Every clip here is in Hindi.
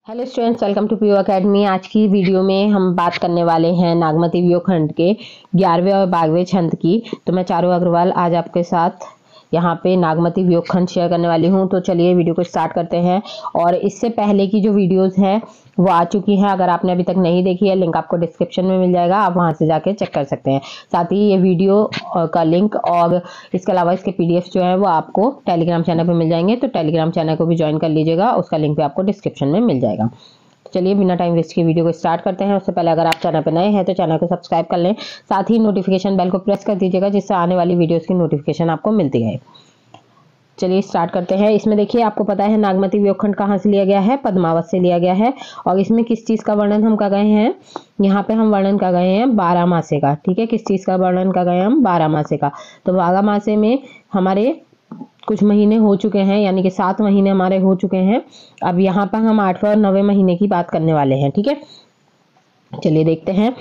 Hello students, welcome to PU academy. आज की वीडियो में हम बात करने वाले हैं नागमती वियोग खंड के 11वें और 12वें छंद की। तो मैं चारू अग्रवाल आज आपके साथ यहाँ पे नागमती वियोग खंड शेयर करने वाली हूँ। तो चलिए वीडियो को स्टार्ट करते हैं। और इससे पहले की जो वीडियोस हैं वो आ चुकी हैं, अगर आपने अभी तक नहीं देखी है लिंक आपको डिस्क्रिप्शन में मिल जाएगा, आप वहां से जाके चेक कर सकते हैं। साथ ही ये वीडियो का लिंक और इसके अलावा इसके पीडीएफ जो है वो आपको टेलीग्राम चैनल पे मिल जाएंगे, तो टेलीग्राम चैनल को भी ज्वाइन कर लीजिएगा, उसका लिंक भी आपको डिस्क्रिप्शन में मिल जाएगा। चलिए बिना टाइम वेस्ट के वीडियो को स्टार्ट करते हैं। उससे पहले अगर आप चैनल पर नए हैं तो चैनल को सब्सक्राइब कर लें, साथ ही नोटिफिकेशन बेल को प्रेस कर दीजिएगा जिससे आने वाली वीडियोस की नोटिफिकेशन आपको मिलती है। चलिए स्टार्ट करते हैं। इसमें देखिए, आपको पता है नागमती वियोग खंड कहाँ से लिया गया है, पद्मावत से लिया गया है। और इसमें किस चीज का वर्णन हम कर गए हैं, यहाँ पे हम वर्णन कर गए हैं 12 मासे का। ठीक है, किस चीज का वर्णन कर गए हम, 12 मासे का। तो 12 मासे में हमारे कुछ महीने हो चुके हैं, यानी कि 7 महीने हमारे हो चुके हैं। अब यहाँ पर हम 8वें और 9वें महीने की बात करने वाले हैं। ठीक है, चलिए देखते हैं।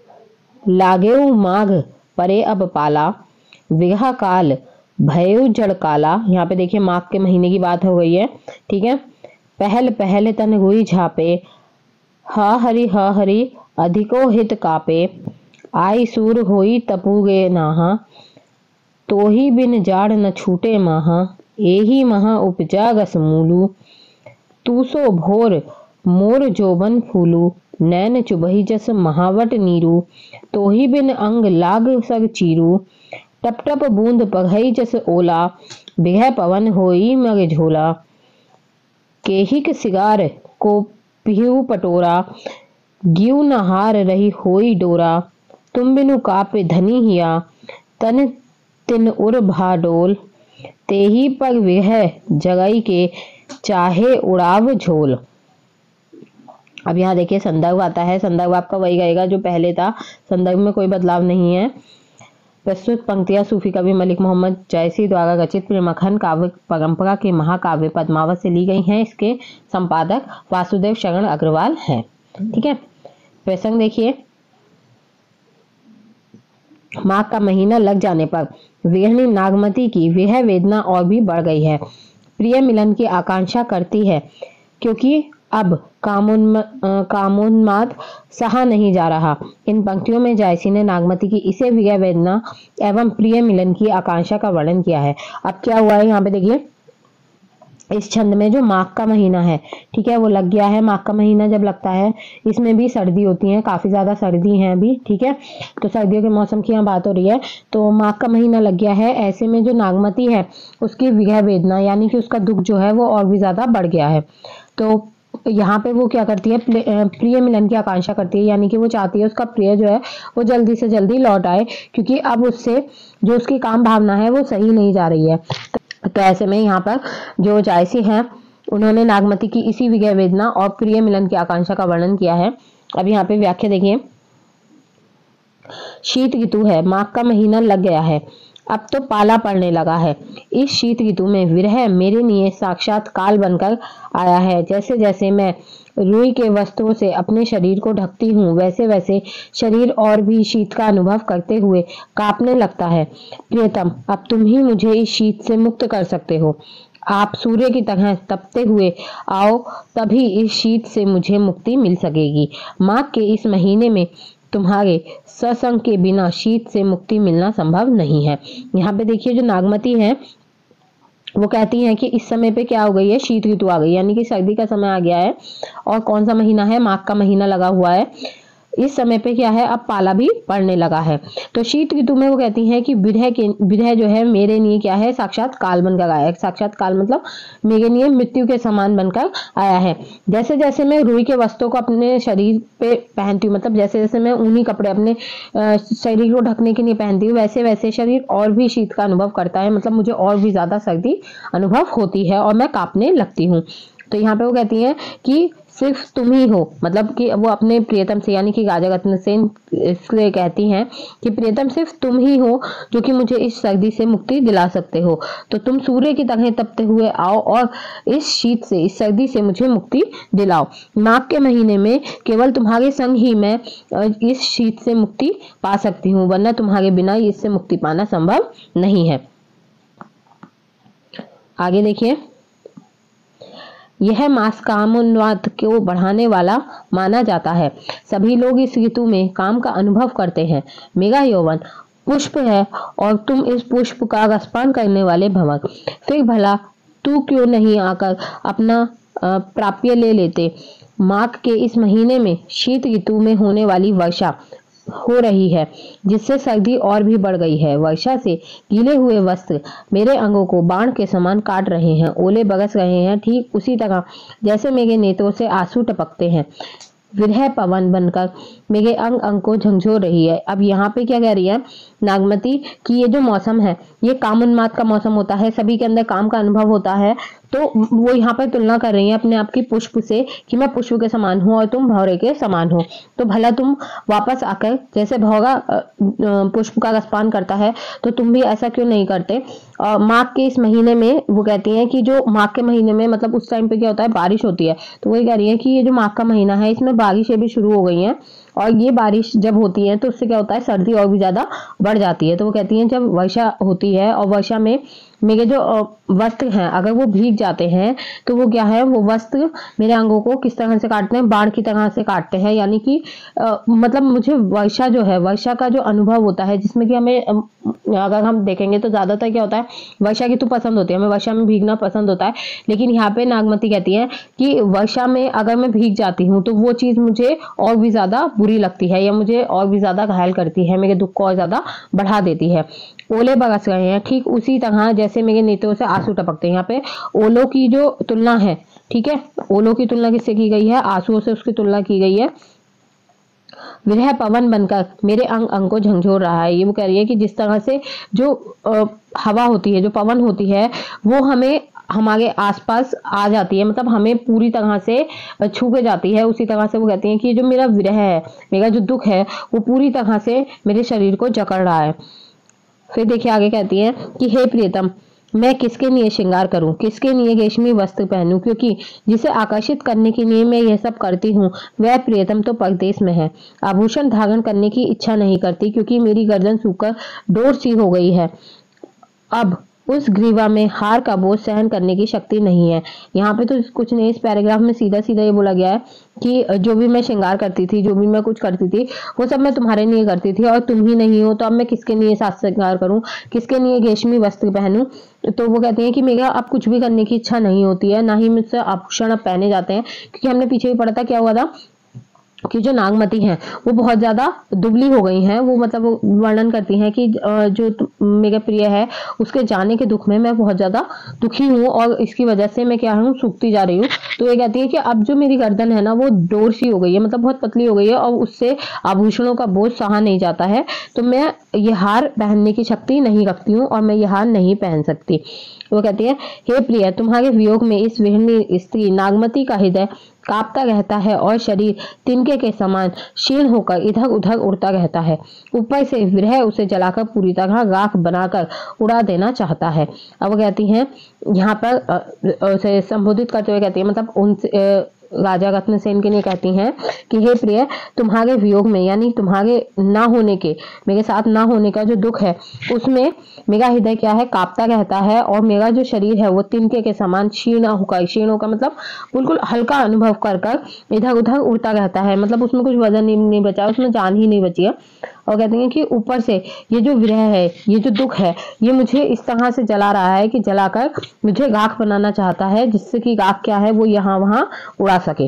लागेऊ माघ परे अब पाला, विघा काल भयउ जड़ काला। यहाँ पे देखिए माघ के महीने की बात हो गई है। ठीक है, पहल पहल तन गुई झापे, हा हरि अधिको हित कापे, आई सूर होई तपुगे नाहा, तो ही बिन जाड़ न छूटे माहा, एही महा उपजा गस मूलू, तूसो भोर मोर जोबन फूलू, नैन चुबही जस महावट नीरू, तो ही बिन अंग लाग सग चीरू, टप टप बूंद पघई जस ओला, बिह पवन होई मग झोला, केहिक सिगार को पिहू पटोरा, गियू नहार रही होई डोरा, तुम बिनु कापे धनी हिया, तन तिन उर भाडोल, तेही पग विह जगई के, चाहे उड़ाव झोल। अब यहाँ देखिए संदर्भ आता है। संदर्भ आपका वही रहेगा जो पहले था, संदर्भ में कोई बदलाव नहीं है। प्रस्तुत पंक्तियां सूफी कवि मलिक मोहम्मद जयसी द्वारा रचित प्रेमखंड काव्य परंपरा के महाकाव्य पद्मावत से ली गई हैं। इसके संपादक वासुदेव शरण अग्रवाल हैं। ठीक है, प्रसंग देखिए। माघ का महीना लग जाने पर विरहिणी नागमती की विरह वेदना और भी बढ़ गई है। प्रिय मिलन की आकांक्षा करती है, क्योंकि अब कामोन्माद सहा नहीं जा रहा। इन पंक्तियों में जायसी ने नागमती की इसे विरह वेदना एवं प्रिय मिलन की आकांक्षा का वर्णन किया है। अब क्या हुआ है यहाँ पे देखिए, इस छंद में जो माघ का महीना है, ठीक है, वो लग गया है। माघ का महीना जब लगता है, इसमें भी सर्दी होती है, काफी ज्यादा सर्दी है अभी। ठीक है, तो सर्दियों के मौसम की यहाँ बात हो रही है। तो माघ का महीना लग गया है, ऐसे में जो नागमती है उसकी विरह वेदना यानी कि उसका दुख जो है वो और भी ज्यादा बढ़ गया है। तो यहाँ पे वो क्या करती है, प्रिय मिलन की आकांक्षा करती है, यानी कि वो चाहती है उसका प्रिय जो है वो जल्दी से जल्दी लौट आए, क्योंकि अब उससे जो उसकी काम भावना है वो सही नहीं जा रही है। तो ऐसे में यहाँ पर जो जायसी हैं उन्होंने नागमती की इसी विरह वेदना और प्रिय मिलन की आकांक्षा का वर्णन किया है। अब यहाँ पे व्याख्या देखिए। शीत ऋतु है, माघ का महीना लग गया है, अब तो पाला पड़ने लगा है। इस शीत ऋतु में विरह मेरे लिए साक्षात काल बनकर आया है। जैसे जैसे मैं रुई के वस्त्रों से अपने शरीर को ढकती हूँ, वैसे वैसे शरीर और भी शीत का अनुभव करते हुए कांपने लगता है। प्रियतम, अब तुम ही मुझे इस शीत से मुक्त कर सकते हो। आप सूर्य की तरह तपते हुए आओ, तभी इस शीत से मुझे मुक्ति मिल सकेगी। माघ के इस महीने में तुम्हारे सत्संग के बिना शीत से मुक्ति मिलना संभव नहीं है। यहाँ पे देखिए जो नागमती है वो कहती हैं कि इस समय पे क्या हो गई है, शीत ऋतु आ गई, यानी कि सर्दी का समय आ गया है। और कौन सा महीना है, माघ का महीना लगा हुआ है। इस समय पे क्या है, अब पाला भी पड़ने लगा है। तो शीत ऋतु में वो कहती हैं कि विरह जो है मेरे लिए क्या है, साक्षात काल बनकर आया है। साक्षात काल मतलब मेरे लिए मृत्यु के समान बनकर आया है। जैसे जैसे मैं रुई के वस्त्रों को अपने शरीर पे पहनती हूँ, मतलब जैसे जैसे मैं ऊनी कपड़े अपने शरीर को ढकने के लिए पहनती हूँ, वैसे वैसे शरीर और भी शीत का अनुभव करता है, मतलब मुझे और भी ज्यादा सर्दी अनुभव होती है और मैं कांपने लगती हूँ। तो यहाँ पे वो कहती हैं कि सिर्फ तुम ही हो, मतलब कि वो अपने प्रियतम से यानी कि राजा रत्नसेन इसलिए कहती हैं कि प्रियतम सिर्फ तुम ही हो जो कि मुझे इस सर्दी से मुक्ति दिला सकते हो। तो तुम सूर्य की तरह तपते हुए आओ और इस शीत से, इस सर्दी से मुझे मुक्ति दिलाओ। माघ के महीने में केवल तुम्हारे संग ही मैं इस शीत से मुक्ति पा सकती हूँ, वरना तुम्हारे बिना इससे मुक्ति पाना संभव नहीं है। आगे देखिए। यह मास कामोन्माद को बढ़ाने वाला माना जाता है। सभी लोग इस ऋतु में काम का अनुभव करते हैं। मेघा यौवन पुष्प है और तुम इस पुष्प का रसपान करने वाले भंवर। फिर भला तू क्यों नहीं आकर अपना प्राप्य ले लेते। माघ के इस महीने में शीत ऋतु में होने वाली वर्षा हो रही है, जिससे सर्दी और भी बढ़ गई है। वर्षा से गीले हुए वस्त्र मेरे अंगों को बाण के समान काट रहे हैं। ओले बरस रहे हैं, ठीक उसी तरह जैसे मेरे नेत्रों से आंसू टपकते हैं। विरह पवन बनकर मेरे अंग अंग को झंझोर रही है। अब यहाँ पे क्या कह रही है नागमती कि ये जो मौसम है ये काम उन्माद का मौसम होता है, सभी के अंदर काम का अनुभव होता है। तो वो यहाँ पर तुलना कर रही है अपने आप की पुष्प से कि मैं पुष्प के समान हूँ और तुम भौरे के समान हो। तो भला तुम वापस आकर जैसे भौरा पुष्प का रसपान करता है तो तुम भी ऐसा क्यों नहीं करते। माघ के इस महीने में वो कहती हैं कि जो माघ के महीने में मतलब उस टाइम पे क्या होता है बारिश होती है। तो वही कह रही है कि ये जो माघ का महीना है इसमें बारिशें भी शुरू हो गई हैं और ये बारिश जब होती है तो उससे क्या होता है सर्दी और भी ज्यादा बढ़ जाती है। तो वो कहती हैं जब वर्षा होती है और वर्षा में मेरे जो वस्त्र हैं अगर वो भीग जाते हैं तो वो क्या है वो वस्त्र मेरे अंगों को किस तरह से काटते हैं बाण की तरह से काटते हैं। यानी कि मतलब मुझे वर्षा जो है वर्षा का जो अनुभव होता है जिसमें कि हमें अगर हम देखेंगे तो ज्यादातर क्या होता है वर्षा की तो पसंद होती है, हमें वर्षा में भीगना पसंद होता है। लेकिन यहाँ पे नागमती कहती है कि वर्षा में अगर मैं भीग जाती हूँ तो वो चीज मुझे और भी ज्यादा बुरी लगती है या मुझे और भी ज्यादा घायल करती है, मेरे दुख को और ज्यादा बढ़ा देती है। ओले बरस रहे हैं, ठीक उसी तरह जैसे मेरे नेत्रों से आंसू टपकते हैं। यहाँ पे ओलों की जो तुलना है, ठीक है, ओलों की तुलना किससे की गई है आंसुओं से उसकी तुलना की गई है। विरह पवन बनकर मेरे अंग अंग को झंझोर रहा है। ये वो कह रही है कि जिस तरह से जो हवा होती है जो पवन होती है वो हमें हमारे आसपास आ जाती है, मतलब हमें पूरी तरह से छू के जाती है। उसी तरह से वो कहती है कि जो मेरा विरह है मेरा जो दुख है वो पूरी तरह से मेरे शरीर को जकड़ रहा है। फिर देखिए आगे कहती है कि हे प्रियतम मैं किसके लिए श्रृंगार करूं, किसके लिए रेशमी वस्त्र पहनूं, क्योंकि जिसे आकर्षित करने के लिए मैं यह सब करती हूँ वह प्रियतम तो परदेश में है। आभूषण धारण करने की इच्छा नहीं करती क्योंकि मेरी गर्दन सूखकर डोर सी हो गई है। अब उस ग्रीवा में हार का बोझ सहन करने की शक्ति नहीं है। यहाँ पे तो कुछ नहीं, इस पैराग्राफ में सीधा सीधा ये बोला गया है कि जो भी मैं श्रृंगार करती थी जो भी मैं कुछ करती थी वो सब मैं तुम्हारे लिए करती थी और तुम ही नहीं हो तो अब मैं किसके लिए साज श्रृंगार करूं, किसके लिए रेशमी वस्त्र पहनूं। तो वो कहते हैं कि मेरा अब कुछ भी करने की इच्छा नहीं होती है, ना ही मुझसे आभूषण अब पहने जाते हैं। क्योंकि हमने पीछे भी पढ़ा था क्या हुआ था कि जो नागमती हैं वो बहुत ज्यादा दुबली हो गई हैं। वो मतलब वर्णन करती हैं कि जो मेरा प्रिय है उसके जाने के दुख में मैं बहुत ज्यादा दुखी हूँ और इसकी वजह से मैं क्या हूँ सूखती जा रही हूँ। तो ये कहती है कि अब जो मेरी गर्दन है ना वो डोर सी हो गई है, मतलब बहुत पतली हो गई है और उससे आभूषणों का बोझ सहा नहीं जाता है। तो मैं ये हार पहनने की शक्ति नहीं रखती हूँ और मैं ये हार नहीं पहन सकती। वो कहती है हे प्रिय तुम्हारे वियोग में इस विहंगनी स्त्री नागमती का हृदय कांपता रहता है और शरीर तिनके के समान क्षीण होकर इधर उधर उड़ता रहता है। ऊपर से विरह उसे जलाकर पूरी तरह राख बनाकर उड़ा देना चाहता है। अब वो कहती हैं यहाँ पर उसे संबोधित करते हुए कहती है मतलब उनसे राजा रत्नसेन के लिए कहती हैं कि हे प्रिय तुम्हारे वियोग में यानी तुम्हारे ना होने के मेरे साथ ना होने का जो दुख है उसमें मेरा हृदय क्या है कांपता रहता है और मेरा जो शरीर है वो तिनके के समान क्षीण होकर, क्षीण होकर मतलब बिल्कुल हल्का अनुभव कर कर इधर उधर उड़ता रहता है, मतलब उसमें कुछ वजन नहीं बचा, उसमें जान ही नहीं बची है। और कहते हैं कि ऊपर से ये जो विरह है ये जो दुख है ये मुझे इस तरह से जला रहा है कि जलाकर मुझे राख बनाना चाहता है, जिससे कि राख क्या है वो यहाँ वहां उड़ा सके।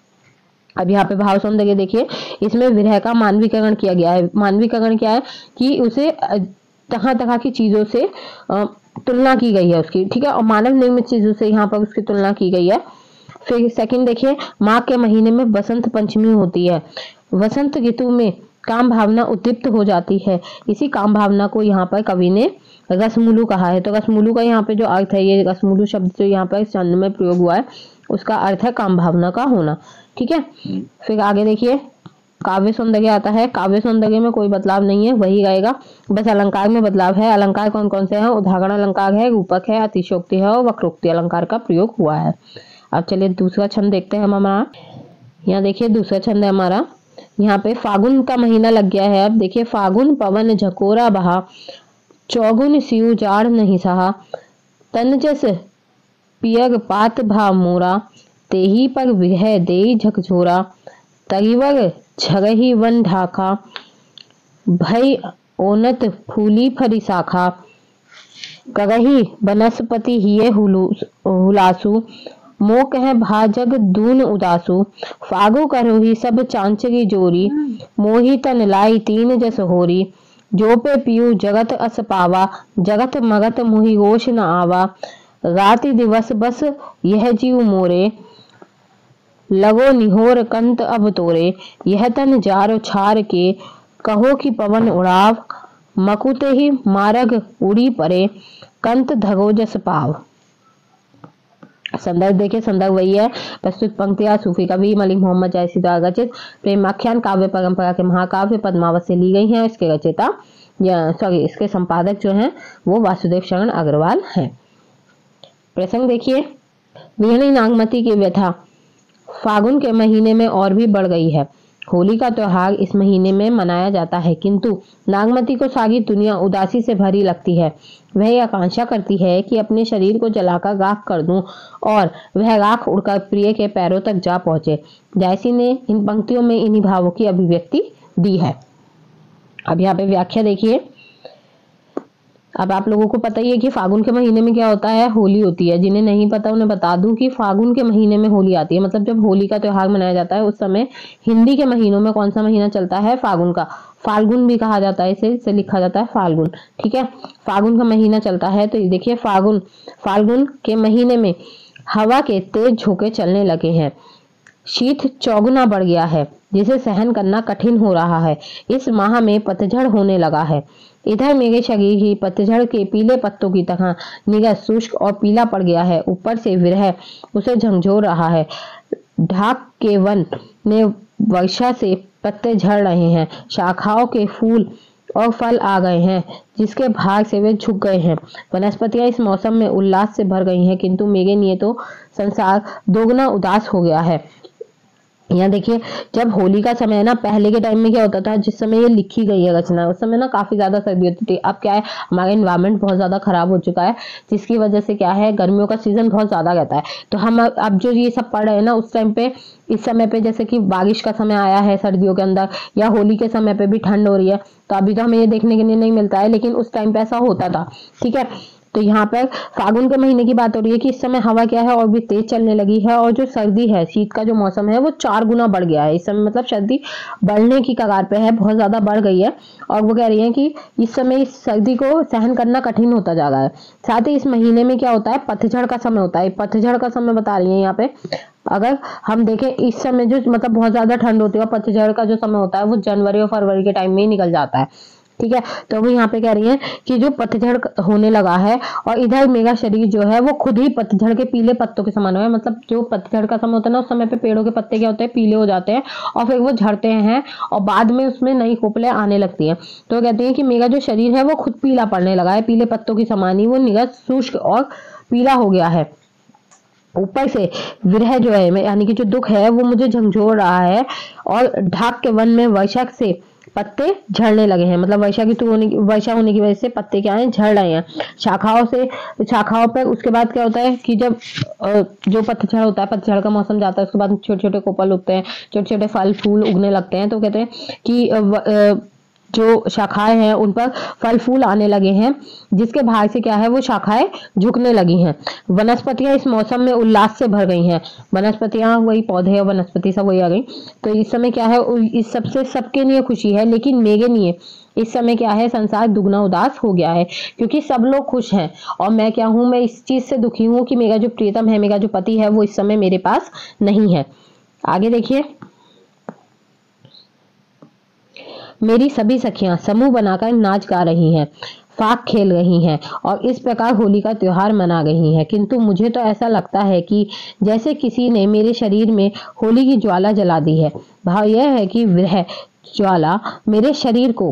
अब यहाँ पे भाव सौंदर्य देखिए, इसमें विरह का मानवीकरण किया गया है। मानवीकरण क्या है कि उसे तरह तरह की चीजों से तुलना की गई है उसकी, ठीक है, और मानव निर्मित चीजों से यहाँ पर उसकी तुलना की गई है। फिर सेकंड देखिए माघ के महीने में बसंत पंचमी होती है। वसंत ऋतु में काम भावना उद्दीप्त हो जाती है। इसी काम भावना को यहाँ पर कवि ने रसमूलु कहा है। तो रसमूलु का यहाँ पे जो अर्थ है, ये रसमूलु शब्द जो यहाँ पर छंद में प्रयोग हुआ है उसका अर्थ है काम भावना का होना, ठीक है। फिर आगे देखिए काव्य सौंदर्य आता है। काव्य सौंदर्य में कोई बदलाव नहीं है, वही रहेगा, बस अलंकार में बदलाव है। अलंकार कौन कौन से हैं? उदाहरण अलंकार है, रूपक है, अतिशयोक्ति है और वक्रोक्ति अलंकार का प्रयोग हुआ है। अब चलिए दूसरा छंद देखते हैं हम हमारा। यहाँ देखिए दूसरा छंद है हमारा, यहाँ पे फागुन का महीना लग गया है। अब देखिए फागुन पवन झकोरा बहा, चौगुन सियु जाड़ नहीं सहा, तन जस पियग पात भा मोरा, तेही पर विरह देई झकझोरा, तरिवर झरही वन ढाका, भई ओनत फूली फरी शाखा, करही बनस्पति हिये हुलासु, मो कह भाजग दून उदासु, फागु करोही सब चांचरी जोरी, मोही तन लाई तीन जस होरी, जो पे पियू जगत अस पावा, जगत मगत मोहि होश न आवा, राति दिवस बस यह जीव मोरे, लगो निहोर कंत अब तोरे, यह तन जारो छार के, कहो कि पवन उड़ाव, मकुते ही मारग उड़ी परे, कंत धगो जस पाव। संदर्भ देखिए, संदर्भ वही है। प्रस्तुत पंक्तियां सूफी कवि मलिक मोहम्मद जायसी द्वारा रचित प्रेम आख्यान काव्य परंपरा के महाकाव्य पद्मावत से ली गई हैं। इसके रचयिता इसके संपादक जो हैं वो वासुदेव शरण अग्रवाल हैं। प्रसंग देखिए, वीणी नागमती की व्यथा फागुन के महीने में और भी बढ़ गई है। होली का त्योहार इस महीने में मनाया जाता है, किंतु नागमती को सारी दुनिया उदासी से भरी लगती है। वह आकांक्षा करती है कि अपने शरीर को जलाकर राख कर दूं और वह राख उड़कर प्रिय के पैरों तक जा पहुंचे। जायसी ने इन पंक्तियों में इन्हीं भावों की अभिव्यक्ति दी है। अब यहाँ पे व्याख्या देखिए। अब आप लोगों को पता ही है कि फागुन के महीने में क्या होता है, होली होती है। जिन्हें नहीं पता उन्हें बता दूं कि फागुन के महीने में होली आती है। मतलब जब होली का त्योहार मनाया जाता है उस समय हिंदी के महीनों में कौन सा महीना चलता है, फागुन का। फाल्गुन भी कहा जाता है, इसे लिखा जाता है फाल्गुन। ठीक है, फागुन का महीना चलता है। तो देखिए फाल्गुन के महीने में हवा के तेज झोंके चलने लगे हैं। शीत चौगुना बढ़ गया है, जिसे सहन करना कठिन हो रहा है। इस माह में पतझड़ होने लगा है। इधर मेरे शरीर ही पतझड़ के पीले पत्तों की तरह निगत शुष्क और पीला पड़ गया है। ऊपर से विरह उसे झंझोर रहा है। ढाक के वन में वर्षा से पत्ते झड़ रहे हैं। शाखाओं के फूल और फल आ गए हैं, जिसके भाग से वे झुक गए हैं। वनस्पतियां इस मौसम में उल्लास से भर गई हैं, किंतु मेरे लिए तो संसार दोगुना उदास हो गया है। यहाँ देखिए, जब होली का समय है ना, पहले के टाइम में क्या होता था, जिस समय ये लिखी गई है रचना, उस समय ना काफी ज्यादा सर्दी होती थी। अब क्या है, हमारा एनवायरनमेंट बहुत ज्यादा खराब हो चुका है, जिसकी वजह से क्या है, गर्मियों का सीजन बहुत ज्यादा रहता है। तो हम अब जो ये सब पढ़ रहे हैं ना, उस टाइम पे, इस समय पे जैसे कि बारिश का समय आया है सर्दियों के अंदर, या होली के समय पे भी ठंड हो रही है, तो अभी तो हमें ये देखने के लिए नहीं मिलता है, लेकिन उस टाइम पे ऐसा होता था। ठीक है, तो यहाँ पर फागुन के महीने की बात हो रही है कि इस समय हवा क्या है, और भी तेज चलने लगी है, और जो सर्दी है, शीत का जो मौसम है, वो 4 गुना बढ़ गया है इस समय। मतलब सर्दी बढ़ने की कगार पे है, बहुत ज्यादा बढ़ गई है। और वो कह रही है कि इस समय इस सर्दी को सहन करना कठिन होता जा रहा है। साथ ही इस महीने में क्या होता है, पतझड़ का समय होता है। पतझड़ का समय बता रही है यहाँ पे। अगर हम देखें, इस समय जो मतलब बहुत ज्यादा ठंड होती है, पतझड़ का जो समय होता है वो जनवरी और फरवरी के टाइम में ही निकल जाता है। ठीक है, तो वो यहाँ पे कह रही है कि जो पतझड़ होने लगा है, और इधर मेरा शरीर जो है वो खुद ही पतझड़ के पीले पत्तों के समान है। मतलब जो पतझड़ का समय होता है ना, उस समय पे पेड़ों के पत्ते क्या होते हैं, पीले हो जाते हैं, और फिर वो झड़ते हैं, और बाद में उसमें नई कोपलें आने लगती हैं। तो कहते हैं कि मेरा जो शरीर है वो खुद पीला पड़ने लगा है, पीले पत्तों की समान ही वो निगत शुष्क और पीला हो गया है। ऊपर से विरह जो है, यानी कि जो दुख है, वो मुझे झंझोर रहा है। और ढाक के वन में वर्षा से पत्ते झड़ने लगे हैं। मतलब वर्षा होने की वजह से पत्ते क्या है, झड़ रहे हैं शाखाओं पर। उसके बाद क्या होता है कि जब जो पतझड़ होता है, पतझड़ का मौसम जाता है, उसके बाद छोटे छोटे कोपल उगते हैं, छोटे छोटे फल फूल उगने लगते हैं। तो कहते हैं कि जो शाखाएं हैं उन पर फल फूल आने लगे हैं, जिसके भाग से क्या है, वो शाखाएं झुकने लगी हैं। वनस्पतियां इस मौसम में उल्लास से भर गई हैं। वनस्पतियां वही पौधे और वनस्पति सब वही आ गई। तो इस समय क्या है, इस सबसे सबके लिए खुशी है, लेकिन मेरे लिए इस समय क्या है, संसार दुगना उदास हो गया है, क्योंकि सब लोग खुश हैं और मैं क्या हूं, मैं इस चीज से दुखी हूं कि मेरा जो प्रियतम है, मेरा जो पति है, वो इस समय मेरे पास नहीं है। आगे देखिए, मेरी सभी सखियां समूह बनाकर नाच गा रही हैं, फाग खेल रही हैं और इस प्रकार होली का त्योहार मना रही हैं, किंतु मुझे तो ऐसा लगता है कि जैसे किसी ने मेरे शरीर में होली की ज्वाला जला दी है। भाव यह है कि वह ज्वाला मेरे शरीर को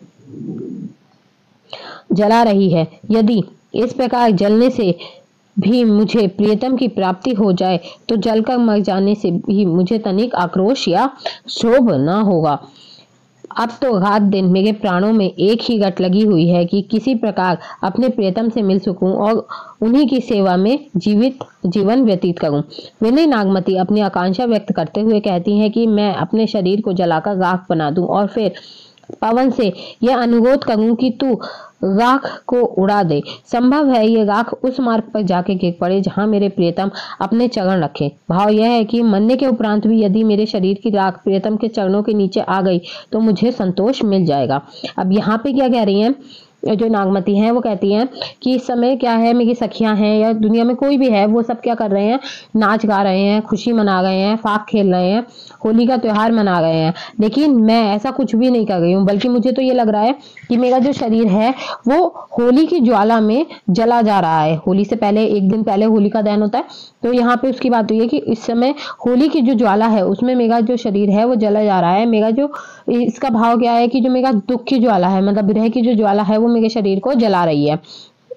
जला रही है। यदि इस प्रकार जलने से भी मुझे प्रियतम की प्राप्ति हो जाए, तो जलकर मर जाने से भी मुझे तनिक आक्रोश या क्षोभ न होगा। अब तो रात दिन मेरे प्राणों में एक ही गट लगी हुई है कि किसी प्रकार अपने प्रियतम से मिल सकूं और उन्हीं की सेवा में जीवन व्यतीत करूं। विनय नागमती अपनी आकांक्षा व्यक्त करते हुए कहती हैं कि मैं अपने शरीर को जलाकर राख बना दूं और फिर पवन से यह अनुरोध करूं कि तू राख को उड़ा दे। संभव है ये राख उस मार्ग पर जाके गिर पड़े जहां मेरे प्रियतम अपने चरण रखे। भाव यह है कि मरने के उपरांत भी यदि मेरे शरीर की राख प्रियतम के चरणों के नीचे आ गई तो मुझे संतोष मिल जाएगा। अब यहाँ पे क्या कह रही हैं जो नागमती हैं, वो कहती हैं कि इस समय क्या है, मेरी सखियां हैं या दुनिया में कोई भी है, वो सब क्या कर रहे हैं, नाच गा रहे हैं, खुशी मना रहे हैं, फाक खेल रहे हैं, होली का त्योहार मना रहे हैं, लेकिन मैं ऐसा कुछ भी नहीं कर रही हूँ। बल्कि मुझे तो ये लग रहा है कि मेरा जो शरीर है वो होली की ज्वाला में जला जा रहा है। होली से पहले एक दिन पहले होली का दहन होता है, तो यहाँ पे उसकी बात हुई है कि इस समय होली की जो ज्वाला है उसमें मेरा जो शरीर है वो जला जा रहा है। मेरा जो इसका भाव क्या है कि जो मेरा दुख की ज्वाला है, मतलब विरह की जो ज्वाला है, वो मेरे शरीर को जला रही है।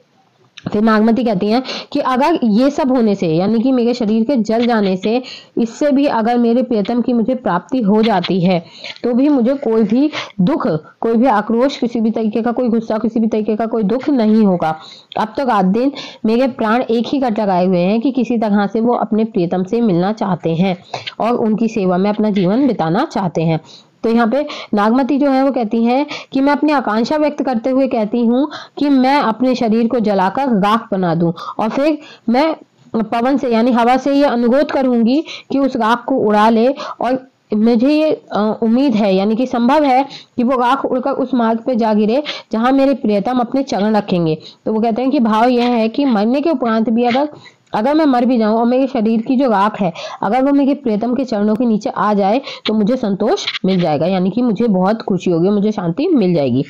फिर नागमती कहती हैं कि अगर ये सब होने से, यानी कि मेरे शरीर के जल जाने से, इससे भी अगर मेरे प्रियतम की मुझे प्राप्ति हो जाती है तो भी मुझे कोई भी दुख, कोई भी आक्रोश, किसी भी तरीके का कोई गुस्सा, किसी भी तरीके का कोई दुख नहीं होगा। अब तो रात दिन मेरे प्राण एक ही कट लगाए हुए हैं कि किसी तरह से वो अपने प्रियतम से मिलना चाहते हैं और उनकी सेवा में अपना जीवन बिताना चाहते हैं। तो यहाँ पे नागमती जो है वो कहती है कि मैं अपनी आकांक्षा व्यक्त करते हुए कहती हूँ कि मैं अपने शरीर को जलाकर राख बना दूं और फिर मैं पवन से, यानी हवा से ये अनुरोध करूंगी कि उस राख को उड़ा ले। और मुझे ये उम्मीद है, यानी कि संभव है कि वो राख उड़कर उस मार्ग पे जा गिरे जहां मेरे प्रियतम अपने चरण रखेंगे। तो वो कहते हैं कि भाव यह है कि मरने के उपरांत भी अगर मैं मर भी जाऊं और मेरे शरीर की जो राख है अगर वो मेरे प्रियतम के चरणों के नीचे आ जाए तो मुझे संतोष मिल जाएगा, यानी कि मुझे बहुत खुशी होगी, मुझे शांति मिल जाएगी।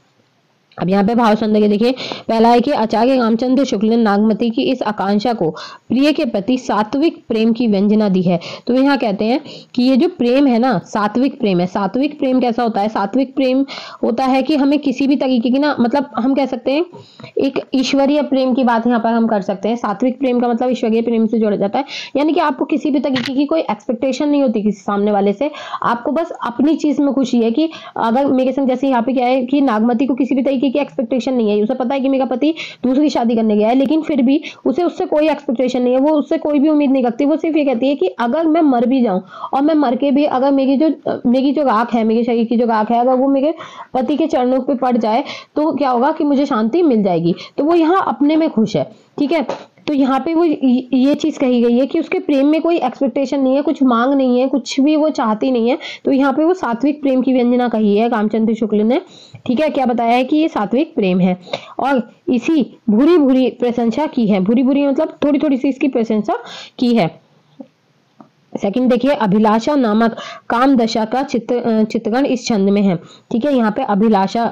अब यहाँ पे भाव संदर्भ देखिए, पहला है कि आचार्य रामचंद्र शुक्ल ने नागमती की इस आकांक्षा को प्रिय के प्रति सात्विक प्रेम की व्यंजना दी है। तो यहाँ कहते हैं कि ये जो प्रेम है ना, सात्विक प्रेम है। सात्विक प्रेम कैसा होता है? सात्विक प्रेम होता है कि हमें किसी भी तरीके की ना, मतलब हम कह सकते हैं एक ईश्वरीय प्रेम की बात यहाँ पर हम कर सकते हैं। सात्विक प्रेम का मतलब ईश्वरीय प्रेम से जोड़ा जाता है, यानी कि आपको किसी भी तरीके की कोई एक्सपेक्टेशन नहीं होती किसी सामने वाले से, आपको बस अपनी चीज में खुशी है। कि अगर मेरे संग जैसे यहाँ पे क्या है कि नागमती को किसी भी तरीके की एक्सपेक्टेशन नहीं है, उसे पता है कि मेरा पति दूसरी शादी करने गया है, लेकिन फिर भी उसे उससे कोई एक्सपेक्टेशन नहीं है, वो उससे कोई भी उम्मीद नहीं रखती। वो सिर्फ ये कहती है कि अगर मैं मर भी जाऊं और मैं मर के भी अगर मेरी जो राख है, मेरे शरीर की जो राख है, अगर वो मेरे पति के चरणों पे पड़ जाए तो क्या होगा कि मुझे शांति मिल जाएगी। तो वो यहाँ अपने में खुश है, ठीक है। तो यहाँ पे वो ये चीज कही गई है कि उसके प्रेम में कोई एक्सपेक्टेशन नहीं है, कुछ मांग नहीं है, कुछ भी वो चाहती नहीं है। तो यहाँ पे वो सात्विक प्रेम की व्यंजना कही है रामचंद्र शुक्ल ने, ठीक है। क्या बताया है कि ये सात्विक प्रेम है और इसी भूरी भूरी प्रशंसा की है। भूरी भूरी मतलब थोड़ी थोड़ी सी इसकी प्रशंसा की है। सेकंड देखिए, अभिलाषा नामक काम दशा का चित्रण इस छंद में है, ठीक है। यहाँ पे अभिलाषा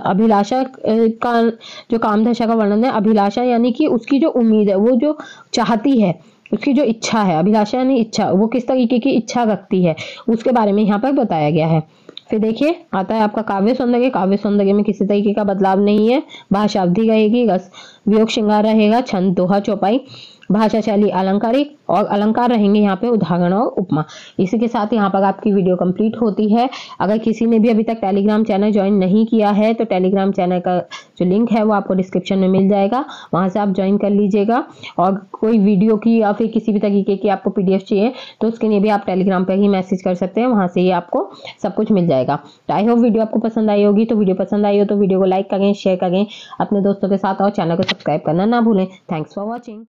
का जो काम दशा का वर्णन है। अभिलाषा यानी कि उसकी जो उम्मीद है, वो जो चाहती है, उसकी जो इच्छा है। अभिलाषा यानी इच्छा, वो किस तरीके की इच्छा रखती है उसके बारे में यहाँ पर बताया गया है। फिर देखिए आता है आपका काव्य सौंदर्य। काव्य सौंदर्य में किसी तरीके का बदलाव नहीं है। भाषा अवधि रहेगी, रस वियोग श्रृंगार रहेगा, छंद दोहा चौपाई, भाषा शैली अलंकारिक और अलंकार रहेंगे यहाँ पे उदाहरण और उपमा। इसी के साथ यहाँ पर आपकी वीडियो कंप्लीट होती है। अगर किसी ने भी अभी तक टेलीग्राम चैनल ज्वाइन नहीं किया है तो टेलीग्राम चैनल का जो लिंक है वो आपको डिस्क्रिप्शन में मिल जाएगा, वहां से आप ज्वाइन कर लीजिएगा। और कोई वीडियो की या फिर किसी भी तरीके की आपको PDF चाहिए तो उसके लिए भी आप टेलीग्राम पर ही मैसेज कर सकते हैं, वहां से ही आपको सब कुछ मिल जाएगा। तो आई होप वीडियो आपको पसंद आई होगी। तो वीडियो पसंद आई हो तो वीडियो को लाइक करें, शेयर करें अपने दोस्तों के साथ और चैनल को सब्सक्राइब करना ना भूलें। Thanks for watching.